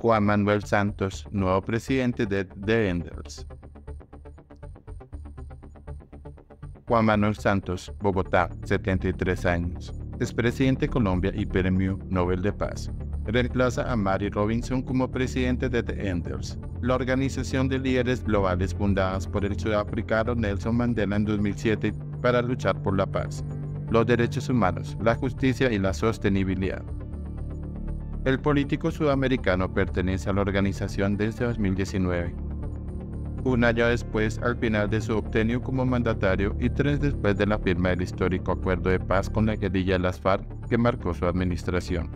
Juan Manuel Santos, nuevo presidente de The Enders. Juan Manuel Santos, Bogotá, 73 años. Es presidente de Colombia y Premio Nobel de Paz. Reemplaza a Mary Robinson como presidente de The Enders, la organización de líderes globales fundadas por el sudafricano Nelson Mandela en 2007 para luchar por la paz, los derechos humanos, la justicia y la sostenibilidad. El político sudamericano pertenece a la organización desde 2019. Un año después, al final de su obtenio como mandatario y 3 después de la firma del histórico acuerdo de paz con la guerrilla de las FARC que marcó su administración.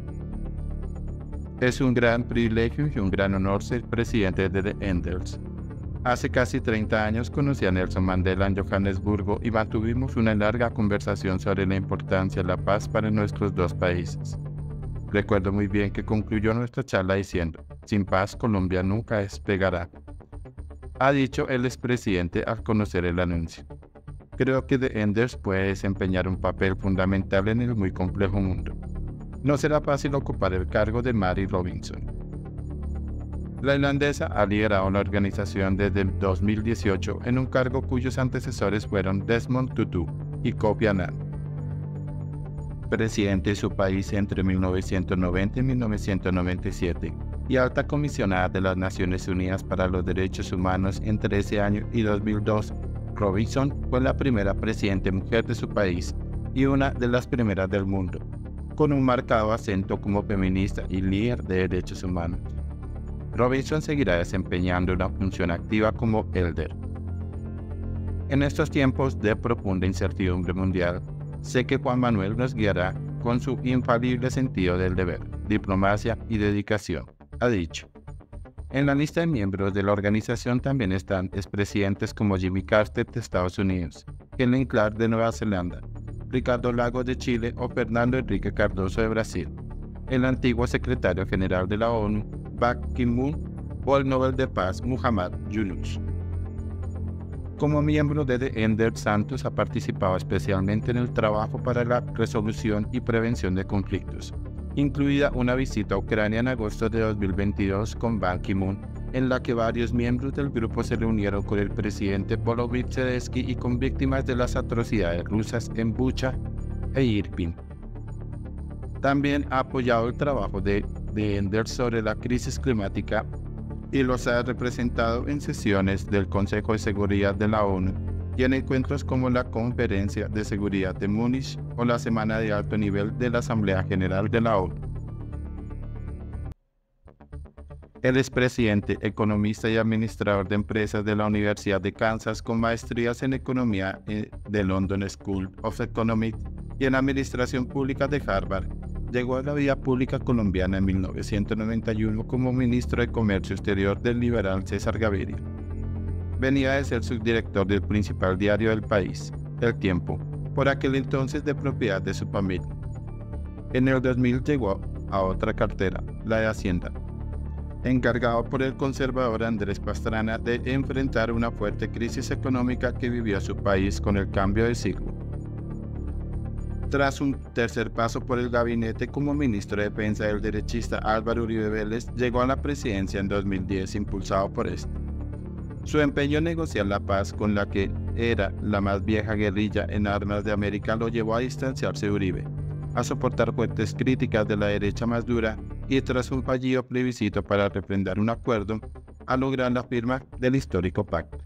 Es un gran privilegio y un gran honor ser presidente de The Enders. Hace casi 30 años conocí a Nelson Mandela en Johannesburgo y mantuvimos una larga conversación sobre la importancia de la paz para nuestros dos países. Recuerdo muy bien que concluyó nuestra charla diciendo: "Sin paz Colombia nunca despegará", ha dicho el expresidente al conocer el anuncio. Creo que The Enders puede desempeñar un papel fundamental en el muy complejo mundo. No será fácil ocupar el cargo de Mary Robinson. La irlandesa ha liderado la organización desde el 2018 en un cargo cuyos antecesores fueron Desmond Tutu y Kofi Annan, presidente de su país entre 1990 y 1997, y alta comisionada de las Naciones Unidas para los Derechos Humanos entre ese año y 2002. Robinson fue la primera presidenta mujer de su país y una de las primeras del mundo, con un marcado acento como feminista y líder de derechos humanos. Robinson seguirá desempeñando una función activa como elder. En estos tiempos de profunda incertidumbre mundial, sé que Juan Manuel nos guiará con su infalible sentido del deber, diplomacia y dedicación, ha dicho. En la lista de miembros de la organización también están expresidentes como Jimmy Carter de Estados Unidos, Helen Clark de Nueva Zelanda, Ricardo Lagos de Chile o Fernando Henrique Cardoso de Brasil, el antiguo secretario general de la ONU, Ban Ki-moon, o el Nobel de Paz, Muhammad Yunus. Como miembro de The Enders, Santos ha participado especialmente en el trabajo para la resolución y prevención de conflictos, incluida una visita a Ucrania en agosto de 2022 con Ban Ki-moon, en la que varios miembros del grupo se reunieron con el presidente Volodymyr Zelensky y con víctimas de las atrocidades rusas en Bucha e Irpin. También ha apoyado el trabajo de The Enders sobre la crisis climática y los ha representado en sesiones del Consejo de Seguridad de la ONU y en encuentros como la Conferencia de Seguridad de Múnich o la Semana de Alto Nivel de la Asamblea General de la ONU. Él es presidente, economista y administrador de empresas de la Universidad de Kansas con maestrías en economía de London School of Economics y en administración pública de Harvard. Llegó a la vida pública colombiana en 1991 como ministro de Comercio Exterior del liberal César Gaviria. Venía de ser subdirector del principal diario del país, El Tiempo, por aquel entonces de propiedad de su familia. En el 2000 llegó a otra cartera, la de Hacienda, encargado por el conservador Andrés Pastrana de enfrentar una fuerte crisis económica que vivió su país con el cambio de siglo. Tras un tercer paso por el gabinete como ministro de Defensa del derechista Álvaro Uribe Vélez, llegó a la presidencia en 2010 impulsado por este. Su empeño en negociar la paz con la que era la más vieja guerrilla en armas de América lo llevó a distanciarse de Uribe, a soportar fuertes críticas de la derecha más dura y tras un fallido plebiscito para refrendar un acuerdo, a lograr la firma del histórico pacto.